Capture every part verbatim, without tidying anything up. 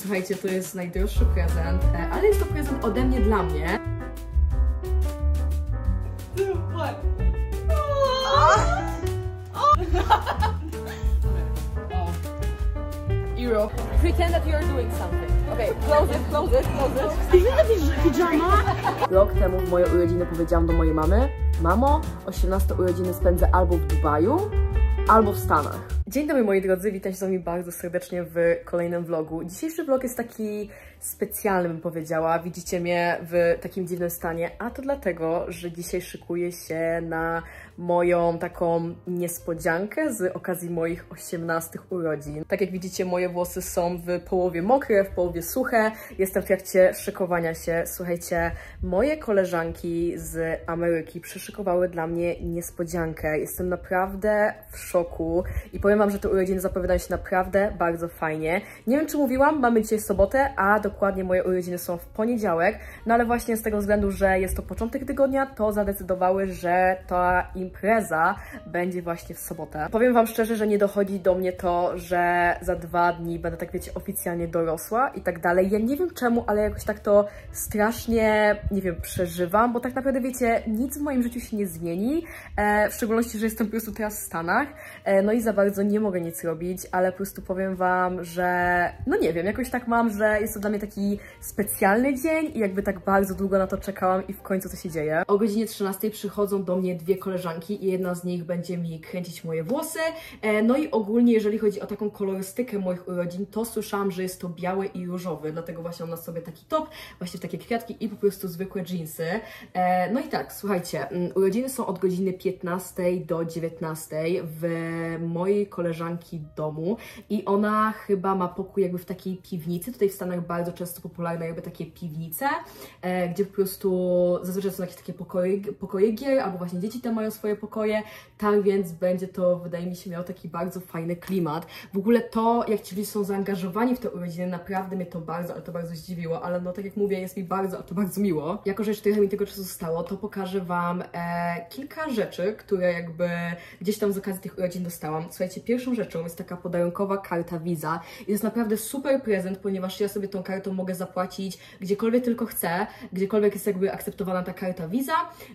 Słuchajcie, to jest najdroższy prezent, ale jest to prezent ode mnie dla mnie. Europe. Pretend that you are doing something. Okay, close it, close it, close it. Isn't that pajama? Rok temu w moje urodziny powiedziałam do mojej mamy: mamo, osiemnaste urodziny spędzę albo w Dubaju, albo w Stanach. Dzień dobry moi drodzy, witam się z wami bardzo serdecznie w kolejnym vlogu. Dzisiejszy vlog jest taki specjalny, bym powiedziała. Widzicie mnie w takim dziwnym stanie, a to dlatego, że dzisiaj szykuję się na moją taką niespodziankę z okazji moich osiemnastych urodzin. Tak jak widzicie, moje włosy są w połowie mokre, w połowie suche. Jestem w trakcie szykowania się. Słuchajcie, moje koleżanki z Ameryki przyszykowały dla mnie niespodziankę. Jestem naprawdę w szoku i powiem wam, że te urodziny zapowiadają się naprawdę bardzo fajnie. Nie wiem, czy mówiłam, mamy dzisiaj sobotę, a dokładnie moje urodziny są w poniedziałek, no ale właśnie z tego względu, że jest to początek tygodnia, to zadecydowały, że ta impreza będzie właśnie w sobotę. Powiem wam szczerze, że nie dochodzi do mnie to, że za dwa dni będę, tak wiecie, oficjalnie dorosła i tak dalej. Ja nie wiem czemu, ale jakoś tak to strasznie, nie wiem, przeżywam, bo tak naprawdę, wiecie, nic w moim życiu się nie zmieni, e, w szczególności, że jestem po prostu teraz w Stanach, e, no i za bardzo nie mogę nic robić, ale po prostu powiem wam, że no nie wiem, jakoś tak mam, że jest to dla mnie taki specjalny dzień i jakby tak bardzo długo na to czekałam i w końcu to się dzieje. O godzinie trzynastej przychodzą do mnie dwie koleżanki i jedna z nich będzie mi kręcić moje włosy. No i ogólnie, jeżeli chodzi o taką kolorystykę moich urodzin, to słyszałam, że jest to biały i różowy, dlatego właśnie mam na sobie taki top, właśnie takie kwiatki i po prostu zwykłe dżinsy. No i tak, słuchajcie, urodziny są od godziny piętnastej do dziewiętnastej w mojej koleżanki domu i ona chyba ma pokój jakby w takiej piwnicy. Tutaj w Stanach bardzo często popularne jakby takie piwnice, e, gdzie po prostu zazwyczaj są jakieś takie pokoje, pokoje gier, albo właśnie dzieci tam mają swoje pokoje, tak więc będzie to, wydaje mi się, miało taki bardzo fajny klimat. W ogóle to, jak ci ludzie są zaangażowani w te urodziny, naprawdę mnie to bardzo, ale to bardzo zdziwiło, ale no tak jak mówię, jest mi bardzo, ale to bardzo miło. Jako, że jeszcze trochę mi tego czasu zostało, to pokażę wam e, kilka rzeczy, które jakby gdzieś tam z okazji tych urodzin dostałam. Słuchajcie, pierwszą rzeczą jest taka podarunkowa karta Visa i to jest naprawdę super prezent, ponieważ ja sobie tą kartą mogę zapłacić gdziekolwiek tylko chcę, gdziekolwiek jest jakby akceptowana ta karta Visa.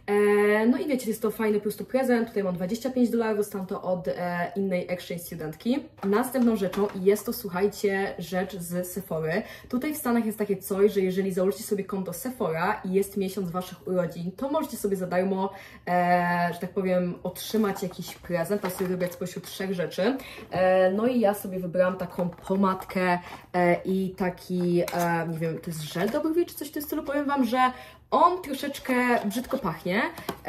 E, no i wiecie, jest to fajny po prostu prezent. Tutaj mam dwadzieścia pięć dolarów, dostałam to od e, innej exchange studentki. Następną rzeczą jest to, słuchajcie, rzecz z Sephory. Tutaj w Stanach jest takie coś, że jeżeli założycie sobie konto Sephora i jest miesiąc waszych urodzin, to możecie sobie za darmo, e, że tak powiem, otrzymać jakiś prezent. Tam sobie wybrać spośród trzech rzeczy. E, no i ja sobie wybrałam taką pomadkę e, i taki, e, nie wiem, to jest żel do brwi czy coś w tym stylu. Powiem wam, że on troszeczkę brzydko pachnie,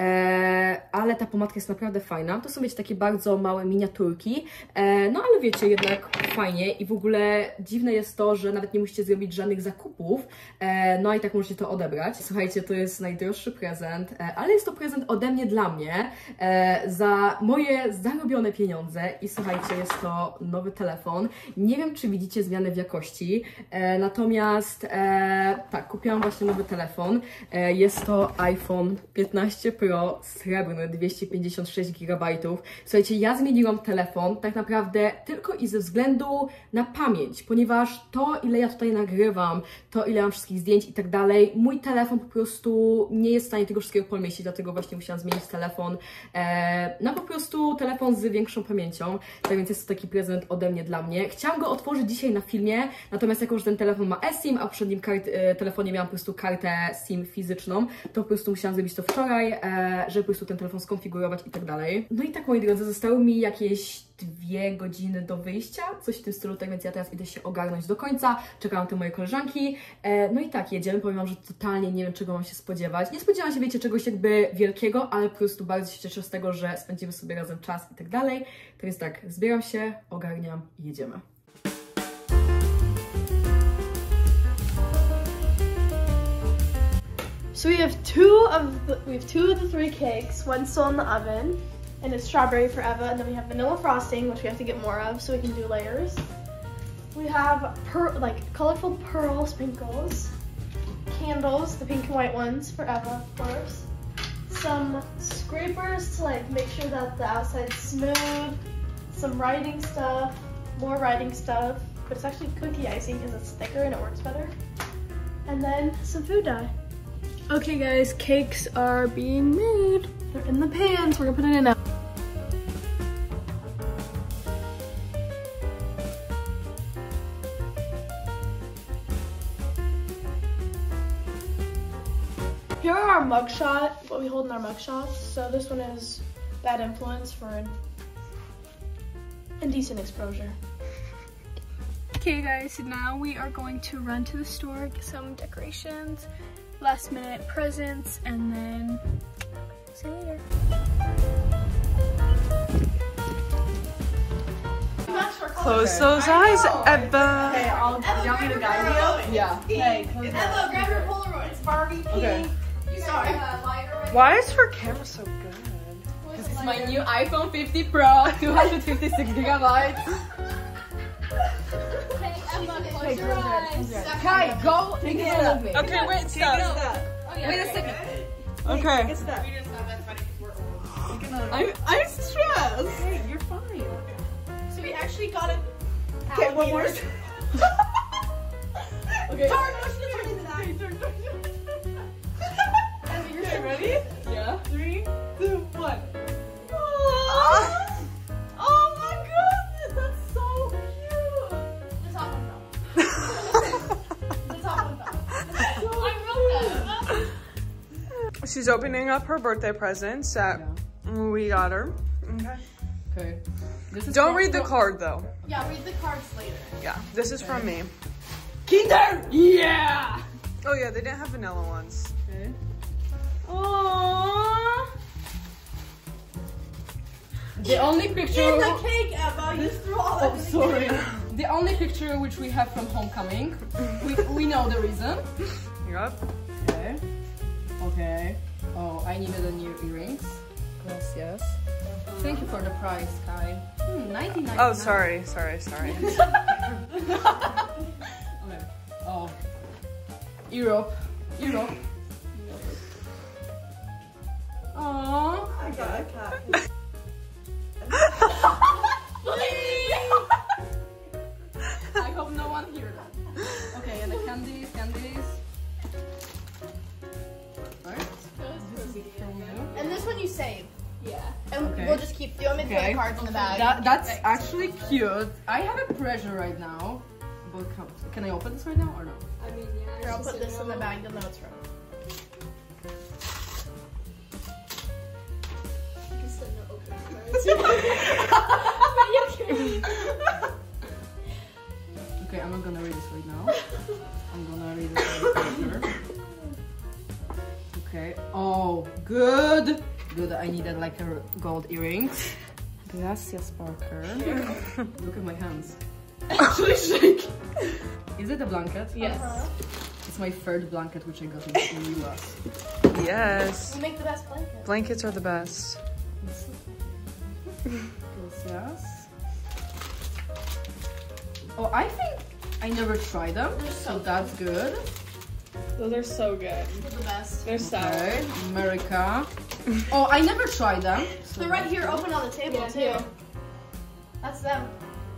e, ale ta pomadka jest naprawdę fajna. To są, wiecie, takie bardzo małe miniaturki, e, no ale wiecie, jednak fajnie i w ogóle dziwne jest to, że nawet nie musicie zrobić żadnych zakupów, e, no i tak możecie to odebrać. Słuchajcie, to jest najdroższy prezent, e, ale jest to prezent ode mnie dla mnie, e, za moje zarobione pieniądze i słuchajcie, jest to nowy telefon. Nie wiem, czy widzicie zmianę w jakości, e, natomiast e, tak, kupiłam właśnie nowy telefon. Jest to iPhone piętnaście Pro srebrny, dwieście pięćdziesiąt sześć gigabajtów. Słuchajcie, ja zmieniłam telefon tak naprawdę tylko i ze względu na pamięć, ponieważ to, ile ja tutaj nagrywam, to, ile mam wszystkich zdjęć i tak dalej, mój telefon po prostu nie jest w stanie tego wszystkiego pomieścić, dlatego właśnie musiałam zmienić telefon e, na po prostu telefon z większą pamięcią. Tak więc jest to taki prezent ode mnie dla mnie. Chciałam go otworzyć dzisiaj na filmie, natomiast jako, że ten telefon ma eSIM, a w poprzednim kart, e, telefonie miałam po prostu kartę SIM fizyczną, to po prostu musiałam zrobić to wczoraj, e, żeby po prostu ten telefon skonfigurować i tak dalej. No i tak, moi drodzy, zostały mi jakieś dwie godziny do wyjścia, coś w tym stylu, tak więc ja teraz idę się ogarnąć do końca, czekam na te moje koleżanki, e, no i tak, jedziemy, powiem wam, że totalnie nie wiem, czego mam się spodziewać. Nie spodziewałam się, wiecie, czegoś jakby wielkiego, ale po prostu bardzo się cieszę z tego, że spędzimy sobie razem czas i tak dalej. Tak więc tak, zbieram się, ogarniam i jedziemy. So we have two of the, we have two of the three cakes. One's still in the oven, and it's strawberry for Eva, and then we have vanilla frosting, which we have to get more of so we can do layers. We have per like colorful pearl sprinkles, candles, the pink and white ones for Eva, of course. Some scrapers to like make sure that the outside's smooth. Some writing stuff, more writing stuff. but it's actually cookie icing because it's thicker and it works better. And then some food dye. Okay guys, cakes are being made. They're in the pans. We're gonna put it in now. Here are our mugshot, what we hold in our mugshots. So this one is Bad Influence for an indecent exposure. Okay guys, now we are going to run to the store, get some decorations, last minute presents, and then see you later. Close those eyes, Ebba. Okay, I'll you want me to guide you? Yeah. Hey, Emma, grab your Polaroid. It's Barbie pink. Okay. Sorry. Why is her camera so good? This is my new iPhone fifty Pro, two hundred fifty-six gigabytes. Hey, Emma, close your eyes. Kai, go take it with me. Okay, wait, stop. Wait a second. Okay. I'm, I'm stressed. Hey, you're fine. So we actually got it. Okay, one more. Okay. Turn, turn, turn, turn, turn, turn. Emma, you're so ready? Yeah. Three, two, one. Oh, oh my goodness, that's so cute. The top one fell. The top one fell. I wrote that. She's opening up her birthday presents that we got her. Okay. Okay. This is Don't from- read the card though. Yeah, read the cards later. Yeah, this is from me. Kinder! Yeah! Oh yeah, they didn't have vanilla ones. Okay. Aww. The only picture. Eat the cake, Emma. You threw all Oh, of it. sorry. The only picture which we have from homecoming. We we know the reason. Yup. Okay. Okay. Oh, I needed a new earrings. Gracias. Thank you for the price, Kai. Hmm, ninety-nine. Oh, sorry, sorry, sorry. Okay. Oh. Europe. Europe. Aww. I got a cat. I hope no one hears that. Okay, and the candies, candies. Alright. This is from you. And this one you save. Yeah. And Okay. we'll just keep. Do you want me to put Okay. the cards in the bag? That, that's actually cute. I have a pressure right now. But can, can I open this right now or no? I mean, yeah. Here, I'll put this in the bag. You'll know it's from. Okay, I'm not gonna read this right now. I'm gonna read this later. Okay. Oh, good. Good. I needed like a gold earrings. Gracias, Parker. Look at my hands. Actually shake. Is it a blanket? Yes. Uh-huh. It's my third blanket which I got in the U S. Yes. We make the best blanket. Blankets are the best. Gracias. Oh, I think I never tried them, They're so, so that's good. Those are so good. They're the best. They're sour. Okay, America. Oh, I never tried them. So They're right here, open on the table Yeah, too. too. That's them.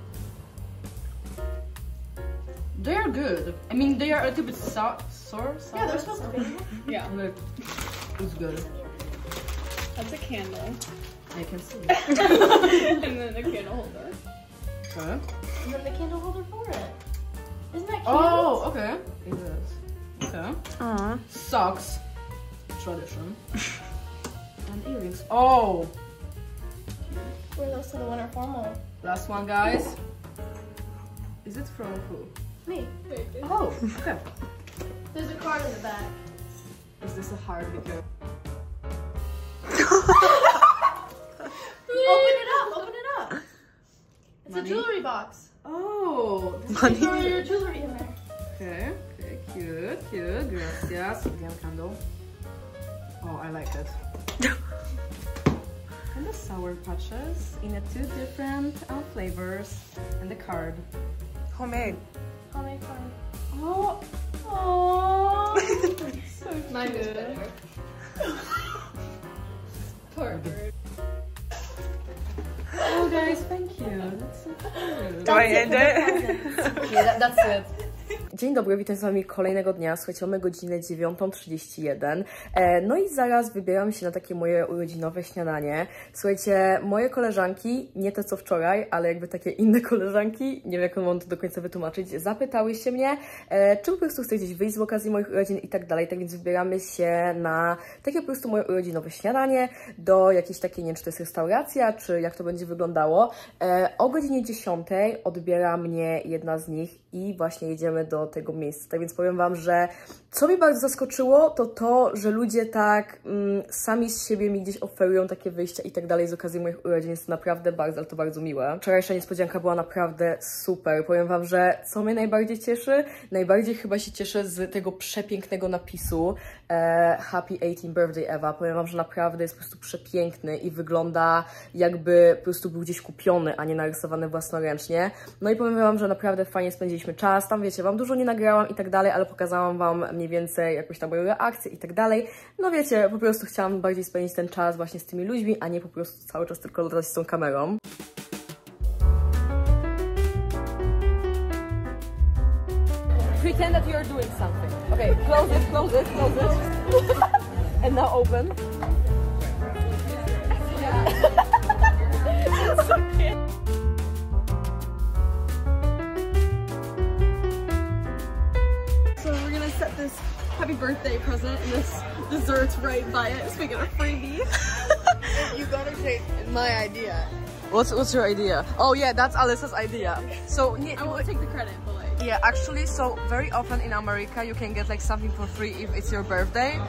They're good. I mean, they are a little bit sour. Sour? Yeah, they're supposed to be. Yeah. But it's good. That's a candle. I can see. And then a candle holder. Okay. And then the candle holder for it. Isn't that cute? Oh, okay. It is. Okay. Aw. Socks. Tradition. And earrings. Oh! Wear those to the winter formal. Last one, guys. Is it from who? Me. Oh, okay. There's a card in the back. Is this a hard because? Open it up, open it up. It's Money? a jewelry box. Oh, this Money. is Throw your jewelry in there. okay. Okay, cute, cute. Gracias. Again, candle. Oh, I like it. And the sour patches in a two different uh, flavors. And the card. Homemade. Homemade card. Oh, oh. So Mine is cute. better. Poor bird. Oh, guys, thank you. That's so cute. Do I end it? Yeah, that, that's it. Dzień dobry, witam z wami kolejnego dnia. Słuchajcie, mamy godzinę dziewiątą trzydzieści jeden. E, no i zaraz wybieram się na takie moje urodzinowe śniadanie. Słuchajcie, moje koleżanki, nie te co wczoraj, ale jakby takie inne koleżanki, nie wiem jak mam to do końca wytłumaczyć, zapytałyście mnie, e, czy po prostu chcę gdzieś wyjść z okazji moich urodzin i tak dalej. Tak więc wybieramy się na takie po prostu moje urodzinowe śniadanie, do jakiejś takiej, nie wiem czy to jest restauracja, czy jak to będzie wyglądało. E, o godzinie dziesiątej odbiera mnie jedna z nich i właśnie jedziemy do tego miejsca. Tak więc powiem wam, że co mnie bardzo zaskoczyło, to to, że ludzie tak mm, sami z siebie mi gdzieś oferują takie wyjścia i tak dalej z okazji moich urodzin. Jest to naprawdę bardzo, ale to bardzo miłe. Wczorajsza niespodzianka była naprawdę super. Powiem wam, że co mnie najbardziej cieszy? Najbardziej chyba się cieszę z tego przepięknego napisu e, Happy eighteenth Birthday Eva. Powiem wam, że naprawdę jest po prostu przepiękny i wygląda jakby po prostu był gdzieś kupiony, a nie narysowany własnoręcznie. No i powiem wam, że naprawdę fajnie spędziliśmy czas. Tam wiecie, wam dużo nie nagrałam i tak dalej, ale pokazałam wam mniej więcej jakąś tam moją reakcję i tak dalej. No wiecie, po prostu chciałam bardziej spędzić ten czas właśnie z tymi ludźmi, a nie po prostu cały czas tylko latać z tą kamerą. Pretend that you're doing something. Okay, close it, close it, close it. And now open. It's okay. So we're gonna set this happy birthday present and this dessert's right by it, so we get a freebie. You gotta say my idea. What's what's your idea? Oh yeah, that's Alyssa's idea. So I won't take the credit, but like. yeah, actually, so very often in America you can get like something for free if it's your birthday.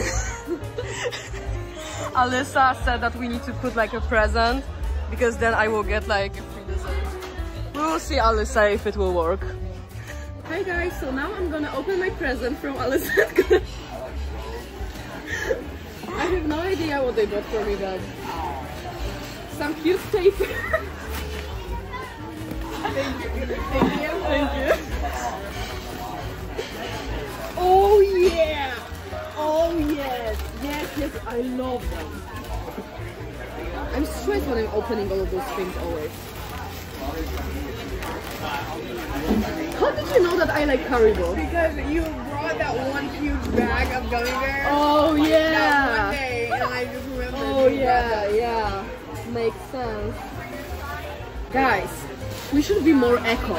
Alyssa said that we need to put like a present because then I will get like a free dessert. We will see, Alyssa, if it will work. Hi guys, so now I'm gonna open my present from Alyssa. I have no idea what they bought for me, guys. Some cute paper. Thank you. Thank you. Thank you. Oh yeah! Oh yes! Yes, yes, I love them. I'm stressed when I'm opening all of those things always. How did you know that I like Haribo? Because you brought that one huge bag of gummy bears. Oh yeah! That one day, and I just remembered. Oh yeah, yeah. Makes sense. Guys, we should be more eco.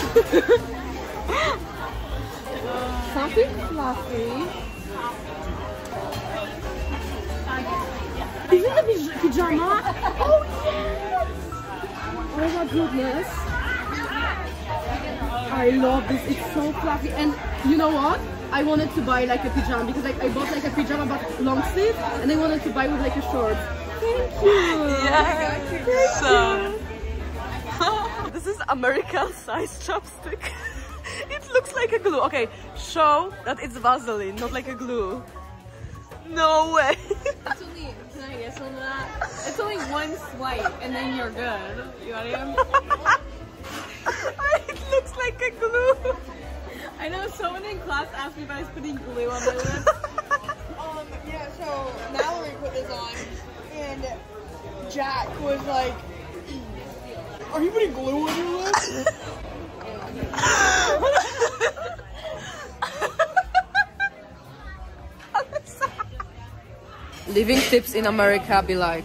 Something fluffy. Is it a pajama? Oh yes! Oh my goodness. I love this. It's so fluffy. And you know what? I wanted to buy like a pajama because like I bought like a pajama but long sleeve, and I wanted to buy with like a short. Thank you. Yeah. Thank So you. this is American size chopstick. It looks like a glue. Okay, show that it's Vaseline, not like a glue. No way. It's only, can I guess on that? It's only one swipe and then you're good. You got him? It looks like a glue. I know someone in class asked me if I was putting glue on my lips. Um, yeah, so Mallory put this on, and Jack was like, "Are you putting glue on your lips?" Living tips in America be like.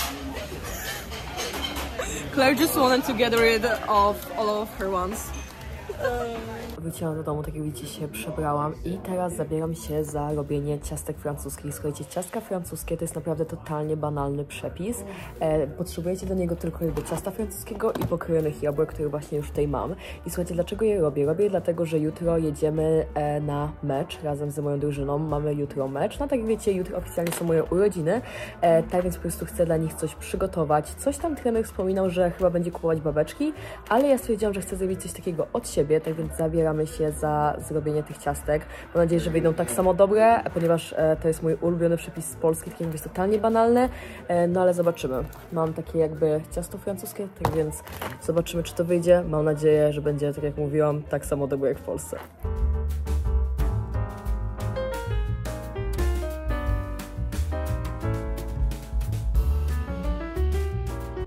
Claire just wanted to get rid of all of her ones. Wróciłam do domu, tak jak widzicie, się przebrałam i teraz zabieram się za robienie ciastek francuskich. Słuchajcie, ciastka francuskie to jest naprawdę totalnie banalny przepis. E, potrzebujecie do niego tylko jakby ciasta francuskiego i pokrojonych jabłek, które właśnie już tutaj mam. I słuchajcie, dlaczego je robię? Robię je dlatego, że jutro jedziemy e, na mecz razem z moją drużyną. Mamy jutro mecz. No tak jak wiecie, jutro oficjalnie są moje urodziny, e, tak więc po prostu chcę dla nich coś przygotować. Coś tam trener wspominał, że chyba będzie kupować babeczki, ale ja stwierdziłam, że chcę zrobić coś takiego od siebie, tak więc zabieram się za zrobienie tych ciastek. Mam nadzieję, że wyjdą tak samo dobre, ponieważ e, to jest mój ulubiony przepis z Polski, taki jakby jest totalnie banalny, e, no ale zobaczymy. Mam takie jakby ciasto francuskie, tak więc zobaczymy, czy to wyjdzie. Mam nadzieję, że będzie, tak jak mówiłam, tak samo dobre jak w Polsce.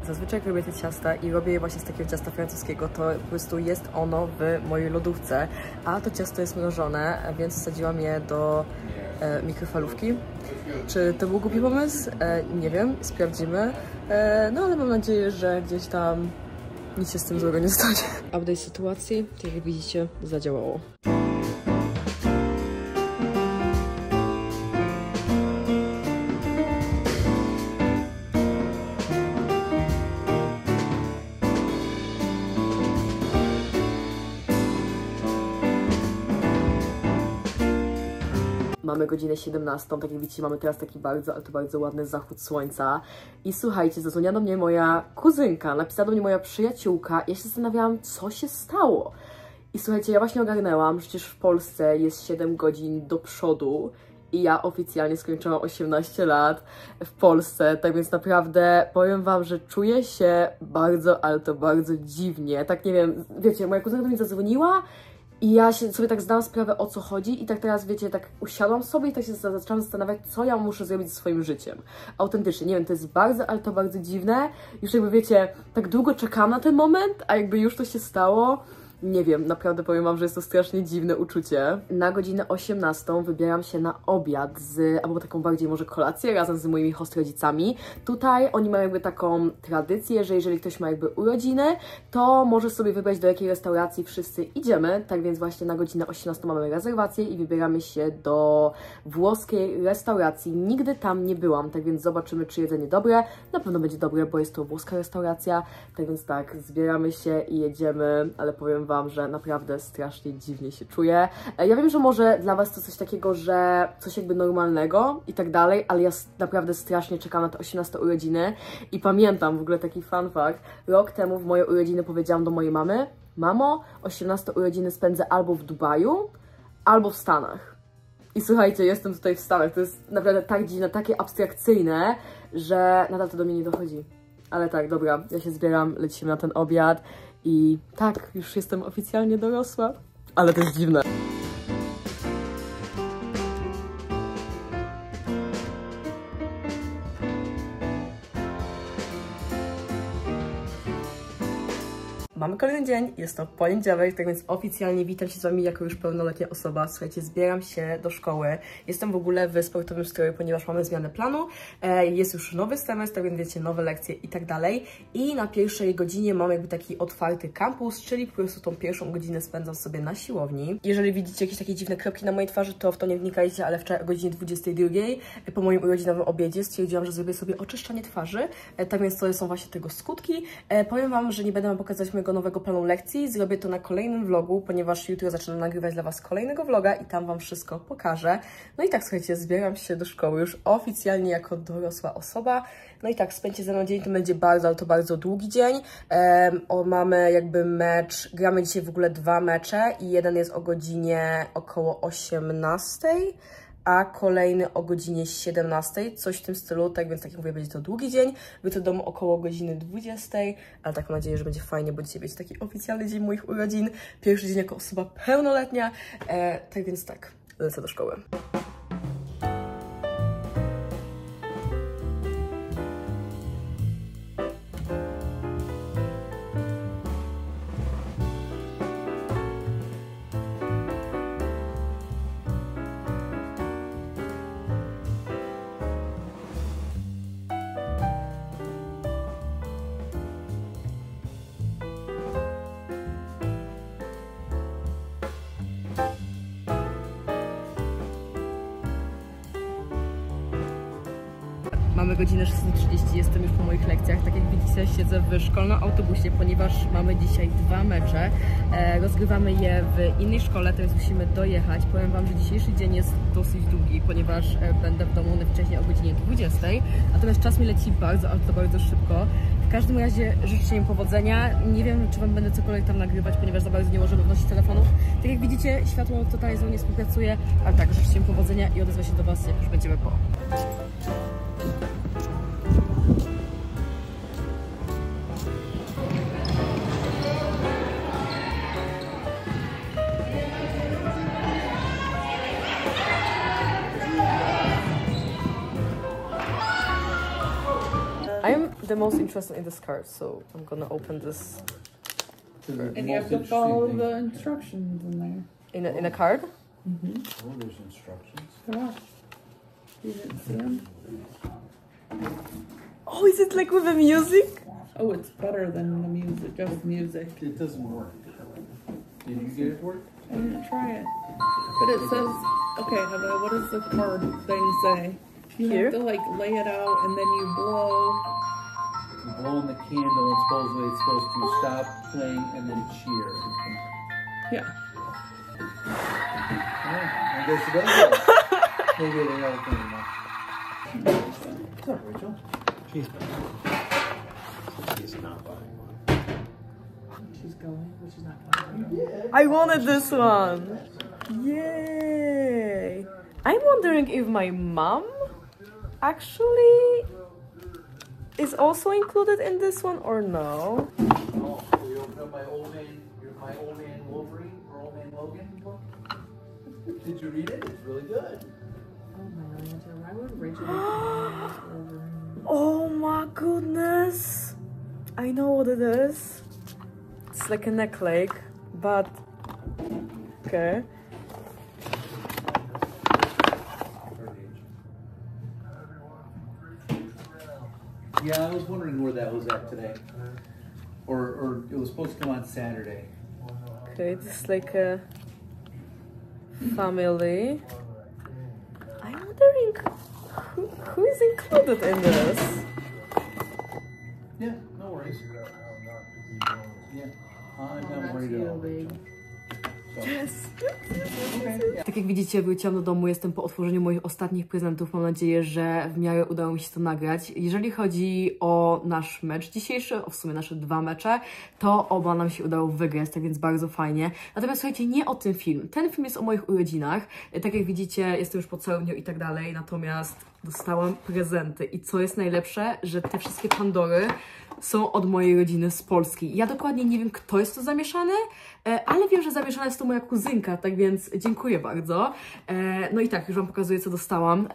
Zazwyczaj jak robię te ciasta i robię je właśnie z takiego ciasta francuskiego, to po prostu jest ono w mojej lodówce, a to ciasto jest mrożone, więc wsadziłam je do e, mikrofalówki. Czy to był głupi pomysł? E, nie wiem, sprawdzimy. E, no ale mam nadzieję, że gdzieś tam nic się z tym złego nie stanie. Update sytuacji, tak jak widzicie, zadziałało. Mamy godzinę siedemnastą, tak jak widzicie, mamy teraz taki bardzo, ale to bardzo ładny zachód słońca. I słuchajcie, zadzwoniła do mnie moja kuzynka, napisała do mnie moja przyjaciółka. Ja się zastanawiałam, co się stało. I słuchajcie, ja właśnie ogarnęłam, że przecież w Polsce jest siedem godzin do przodu i ja oficjalnie skończyłam osiemnaście lat w Polsce, tak więc naprawdę powiem wam, że czuję się bardzo, ale to bardzo dziwnie. Tak nie wiem, wiecie, moja kuzynka do mnie zadzwoniła i ja się sobie tak zdałam sprawę, o co chodzi i tak teraz, wiecie, tak usiadłam sobie i tak się zaczęłam zastanawiać, co ja muszę zrobić ze swoim życiem. Autentycznie, nie wiem, to jest bardzo, ale to bardzo dziwne. Już jakby, wiecie, tak długo czekam na ten moment, a jakby już to się stało. Nie wiem, naprawdę powiem wam, że jest to strasznie dziwne uczucie. Na godzinę osiemnastą wybieram się na obiad z, albo taką bardziej może kolację razem z moimi host rodzicami. Tutaj oni mają jakby taką tradycję, że jeżeli ktoś ma jakby urodziny, to może sobie wybrać, do jakiej restauracji wszyscy idziemy. Tak więc właśnie na godzinę osiemnastą mamy rezerwację i wybieramy się do włoskiej restauracji. Nigdy tam nie byłam, tak więc zobaczymy, czy jedzenie dobre. Na pewno będzie dobre, bo jest to włoska restauracja. Tak więc tak, zbieramy się i jedziemy, ale powiem wam, że naprawdę strasznie dziwnie się czuję. Ja wiem, że może dla was to coś takiego, że coś jakby normalnego i tak dalej, ale ja naprawdę strasznie czekam na te osiemnaste urodziny i pamiętam w ogóle taki fun fact. Rok temu w moje urodziny powiedziałam do mojej mamy: mamo, osiemnaste urodziny spędzę albo w Dubaju, albo w Stanach. I słuchajcie, jestem tutaj w Stanach. To jest naprawdę tak dziwne, takie abstrakcyjne, że nadal to do mnie nie dochodzi. Ale tak, dobra, ja się zbieram, lecimy na ten obiad. I tak, już jestem oficjalnie dorosła, ale to jest dziwne. Mamy kolejny dzień, jest to poniedziałek, tak więc oficjalnie witam się z wami jako już pełnoletnia osoba. Słuchajcie, zbieram się do szkoły. Jestem w ogóle w sportowym stroju, ponieważ mamy zmianę planu. Jest już nowy semestr, tak więc wiecie, nowe lekcje i tak dalej. I na pierwszej godzinie mam jakby taki otwarty kampus, czyli po prostu tą pierwszą godzinę spędzam sobie na siłowni. Jeżeli widzicie jakieś takie dziwne kropki na mojej twarzy, to w to nie wnikajcie, ale wczoraj o godzinie dwudziestej drugiej po moim urodzinowym obiedzie stwierdziłam, że zrobię sobie oczyszczanie twarzy. Tak więc to są właśnie tego skutki. Powiem wam, że nie będę wam pokazać mojego nowego planu lekcji. Zrobię to na kolejnym vlogu, ponieważ jutro zaczynam nagrywać dla was kolejnego vloga i tam wam wszystko pokażę. No i tak, słuchajcie, zbieram się do szkoły już oficjalnie jako dorosła osoba. No i tak, spędźcie ze mną dzień, to będzie bardzo, ale to bardzo długi dzień. Um, o, mamy jakby mecz, gramy dzisiaj w ogóle dwa mecze i jeden jest o godzinie około osiemnastej, a kolejny o godzinie siedemnastej, coś w tym stylu, tak więc tak jak mówię, będzie to długi dzień, wrócę do domu około godziny dwudziestej, ale tak mam nadzieję, że będzie fajnie, bo dzisiaj będzie taki oficjalny dzień moich urodzin, pierwszy dzień jako osoba pełnoletnia, e, tak więc tak, lecę do szkoły. Mamy godzinę szesnastą trzydzieści, jestem już po moich lekcjach. Tak jak widzicie, siedzę w szkolnym autobusie, ponieważ mamy dzisiaj dwa mecze. E, rozgrywamy je w innej szkole, teraz musimy dojechać. Powiem wam, że dzisiejszy dzień jest dosyć długi, ponieważ e, będę w domu najwcześniej o godzinie dwudziestej. Natomiast czas mi leci bardzo, ale to bardzo szybko. W każdym razie życzę im powodzenia. Nie wiem, czy wam będę cokolwiek tam nagrywać, ponieważ za bardzo nie możemy wnosić telefonów. Tak jak widzicie, światło totalnie z mną nie współpracuje, ale tak, życzę im powodzenia i odezwę się do was, jak już będziemy po. the most interested in this card, so I'm gonna open this And you have to follow the instructions in there. in a, in a card. Mm-hmm. Oh, there's instructions. Come on. You didn't see them? Oh, is it like with the music? Oh, it's better than the music, just music. It doesn't work. Did you get it to work? I didn't try it. But it says, okay, Heather, what does the card thing say? You Here? have to like lay it out and then you blow. You blow in the candle and supposedly it's supposed to stop playing and then cheer. Yeah. Yeah, I guess it does. Maybe they have a thing enough. What's up, Rachel? She's She's not buying one. She's going, but she's not going. I wanted this one. Yay! I'm wondering if my mom actually is also included in this one or no. Oh, so you opened up my old man, your, my old man Wolverine or old man Logan book? Did you read it? It's really good. Oh my god, why would Rachel over? Oh my goodness! I know what it is. It's like a necklace, but okay. Yeah, I was wondering where that was at today. Or, or it was supposed to come on Saturday. Okay, this is like a family. I'm wondering who, who is included in this. Yeah, no worries. Yeah, I'm not worried at all. Yes. Tak jak widzicie, wróciłam do domu, jestem po otworzeniu moich ostatnich prezentów. Mam nadzieję, że w miarę udało mi się to nagrać. Jeżeli chodzi o nasz mecz dzisiejszy, o w sumie nasze dwa mecze, to oba nam się udało wygrać, tak więc bardzo fajnie. Natomiast słuchajcie, nie o tym film. Ten film jest o moich urodzinach. Tak jak widzicie, jestem już po całym dniu i tak dalej, natomiast dostałam prezenty. I co jest najlepsze, że te wszystkie Pandory są od mojej rodziny z Polski. Ja dokładnie nie wiem, kto jest to zamieszany, ale wiem, że zamieszana jest to moja kuzynka, tak więc dziękuję bardzo. No i tak, już Wam pokazuję, co dostałam,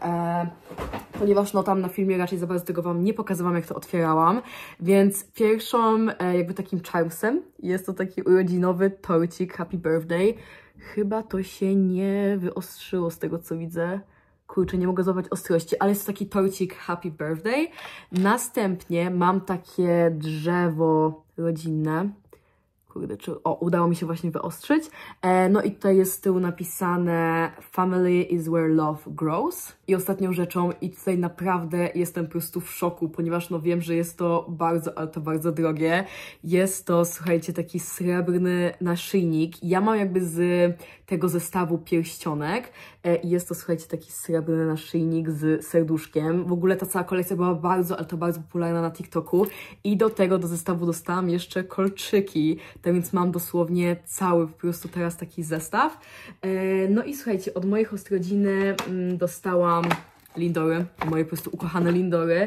ponieważ no tam na filmie raczej za bardzo tego Wam nie pokazywałam, jak to otwierałam, więc pierwszą jakby takim charmsem jest to taki urodzinowy torcik Happy Birthday. Chyba to się nie wyostrzyło z tego, co widzę. Kurczę, nie mogę złapać ostrości, ale jest to taki torcik Happy Birthday. Następnie mam takie drzewo rodzinne. Kurde, czy... O, udało mi się właśnie wyostrzyć. E, no i tutaj jest z tyłu napisane Family is where love grows. I ostatnią rzeczą, i tutaj naprawdę jestem po prostu w szoku, ponieważ no wiem, że jest to bardzo, ale to bardzo drogie. Jest to, słuchajcie, taki srebrny naszyjnik. Ja mam jakby z tego zestawu pierścionek e, i jest to, słuchajcie, taki srebrny naszyjnik z serduszkiem. W ogóle ta cała kolekcja była bardzo, ale to bardzo popularna na TikToku. I do tego, do zestawu dostałam jeszcze kolczyki. Tak więc mam dosłownie cały po prostu teraz taki zestaw. E, no i słuchajcie, od mojej ostrodziny mm, dostałam Lindory, moje po prostu ukochane Lindory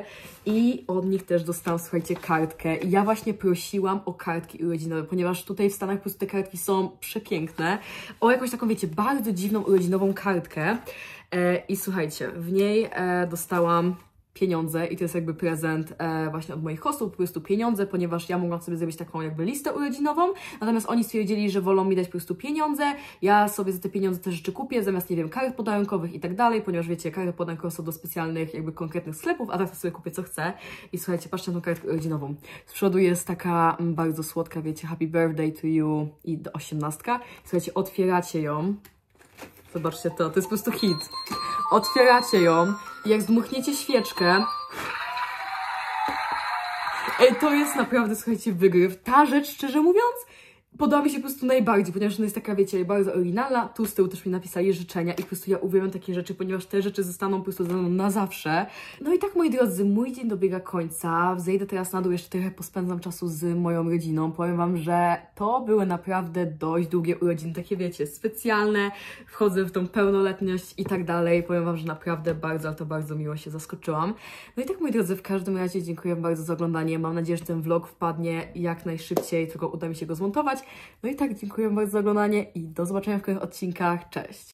i od nich też dostałam, słuchajcie, kartkę. I ja właśnie prosiłam o kartki urodzinowe, ponieważ tutaj w Stanach po prostu te kartki są przepiękne. O jakąś taką, wiecie, bardzo dziwną urodzinową kartkę. E, I słuchajcie, w niej e, dostałam pieniądze i to jest jakby prezent e, właśnie od moich hostów, po prostu pieniądze, ponieważ ja mogłam sobie zrobić taką jakby listę urodzinową, natomiast oni stwierdzili, że wolą mi dać po prostu pieniądze, ja sobie za te pieniądze te rzeczy kupię, zamiast, nie wiem, kart podarunkowych i tak dalej, ponieważ wiecie, karty podarunkowe są do specjalnych jakby konkretnych sklepów, a tak to sobie kupię co chcę i słuchajcie, patrzcie na tą kartkę urodzinową. Z przodu jest taka m, bardzo słodka, wiecie, Happy Birthday to you i do osiemnastka. Słuchajcie, otwieracie ją. Zobaczcie to, to jest po prostu hit. Otwieracie ją i jak zdmuchniecie świeczkę, ej, to jest naprawdę, słuchajcie, wygryw. Ta rzecz, szczerze mówiąc, podoba mi się po prostu najbardziej, ponieważ ona jest taka, wiecie, bardzo oryginalna. Tu z tyłu też mi napisali życzenia i po prostu ja uwielbiam takie rzeczy, ponieważ te rzeczy zostaną po prostu ze mną na zawsze. No i tak, moi drodzy, mój dzień dobiega końca. Zejdę teraz na dół, jeszcze trochę pospędzam czasu z moją rodziną. Powiem Wam, że to były naprawdę dość długie urodziny, takie, wiecie, specjalne. Wchodzę w tą pełnoletność i tak dalej. Powiem Wam, że naprawdę bardzo, ale to bardzo miło się zaskoczyłam. No i tak, moi drodzy, w każdym razie dziękuję Wam bardzo za oglądanie. Mam nadzieję, że ten vlog wpadnie jak najszybciej, tylko uda mi się go zmontować. No i tak, dziękuję bardzo za oglądanie i do zobaczenia w kolejnych odcinkach. Cześć!